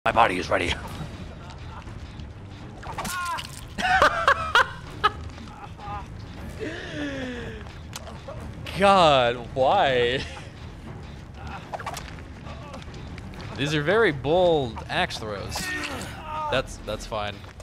My body is ready. God, why? These are very bold axe throws. That's fine.